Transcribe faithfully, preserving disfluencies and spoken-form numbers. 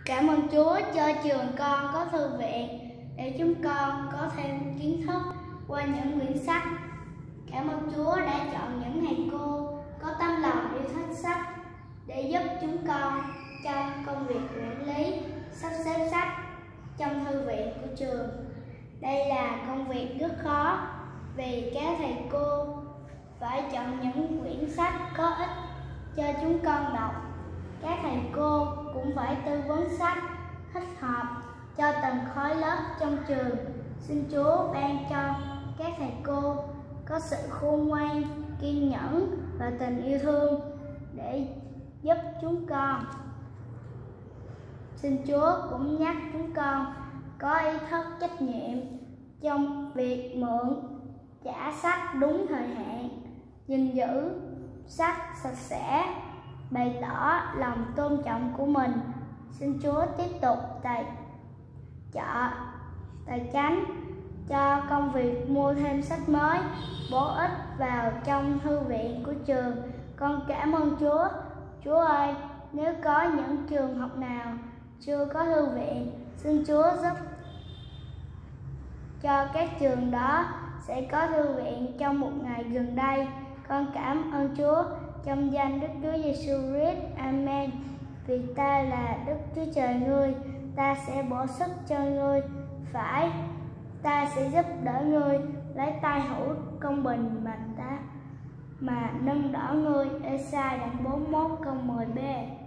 Cảm ơn Chúa cho trường con có thư viện để chúng con có thêm kiến thức qua những quyển sách. Cảm ơn Chúa đã chọn những thầy cô có tấm lòng yêu thích sách để giúp chúng con trong công việc quản lý, sắp xếp sách trong thư viện của trường. Đây là công việc rất khó vì các thầy cô phải chọn những quyển sách có ích cho chúng con đọc. Các thầy cô cũng phải tư vấn sách thích hợp cho từng khối lớp trong trường. Xin Chúa ban cho các thầy cô có sự khôn ngoan, kiên nhẫn và tình yêu thương để giúp chúng con. Xin Chúa cũng nhắc chúng con có ý thức trách nhiệm trong việc mượn, trả sách đúng thời hạn, gìn giữ sách sạch sẽ, bày tỏ lòng tôn trọng của mình. Xin Chúa tiếp tục tài trợ, tài chánh cho công việc mua thêm sách mới, bổ ích vào trong thư viện của trường. Con cảm ơn Chúa. Chúa ơi, nếu có những trường học nào chưa có thư viện, xin Chúa giúp cho các trường đó sẽ có thư viện trong một ngày gần đây. Con cảm ơn Chúa trong danh Đức Chúa Giêsu Christ. Amen. Vì ta là Đức Chúa Trời ngươi, ta sẽ bổ sức cho ngươi, phải ta sẽ giúp đỡ ngươi, lấy tay hữu công bình mà ta mà nâng đỡ ngươi. Ê-sai đoạn bốn mươi mốt câu mười b.